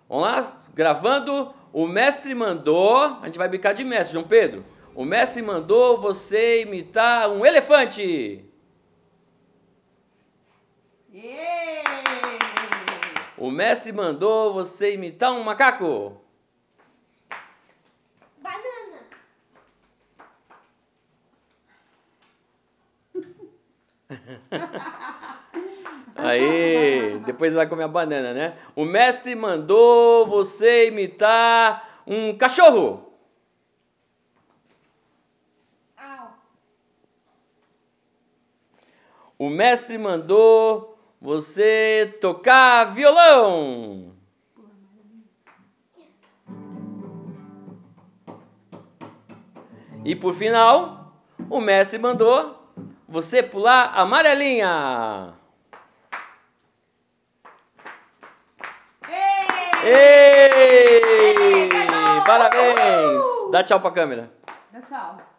Vamos lá, gravando. O mestre mandou. A gente vai brincar de mestre, João Pedro. O mestre mandou você imitar um elefante. Yeah! O mestre mandou você imitar um macaco. Banana. Aí, depois vai comer a banana, né? O mestre mandou você imitar um cachorro. Au. O mestre mandou você tocar violão. E por final, o mestre mandou você pular a amarelinha. Ei! Parabéns! Dá tchau pra câmera. Dá tchau.